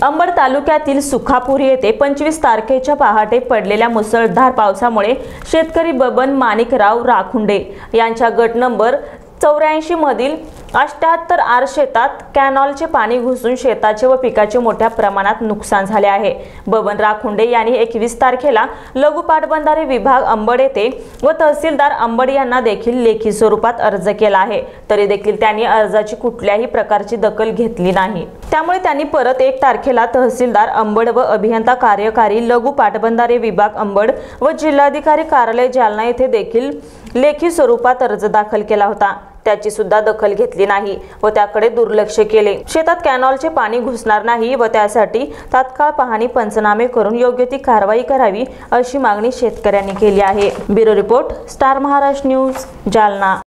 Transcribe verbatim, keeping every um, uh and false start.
अंबड तालुक्यातील सुखापूर येथे पंचवीस तारखेच्या पहाटे पडलेल्या मुसळधार पावसामुळे शेतकरी बबन माणिकराव राखुंडे यांच्या गट नंबर चौऱ्याऐंशी मधील अठ्ठ्याहत्तर आर शेतात कॅनॉलचे पाणी घुसून शेताचे व पिकाचे मोठ्या प्रमाणात नुकसान झाले आहे। बबन राखुंडे यांनी एकवीस तारखेला लघु पाटबंधारे विभाग अंबड येथे व तहसीलदार अंबड यांना देखील लेखी स्वरूपात अर्ज केला आहे, तरी देखील त्यांनी अर्जाची कुठल्याही प्रकारची दखल घेतली नाही। त्यामुळे त्यांनी परत एक तारखेला तहसीलदार अंबड व अभियंता कार्यकारी लघु पाटबंधारे विभाग अंबड व जिल्हाधिकारी कार्यालय जालना येथे देखील लेखी स्वरूपात अर्ज दाखल केला होता, त्याची सुद्धा दखल घेतली नाही व त्याकडे दुर्लक्ष केले। शेतात कॅनॉलचे पाणी घुसणार नाही व त्यासाठी तात्काळ पाहणी पंचनामे करून योग्य ती कारवाई करावी अशी मागणी शेतकऱ्यांनी केली आहे। Bureau report, star Maharashtra news, Jalna.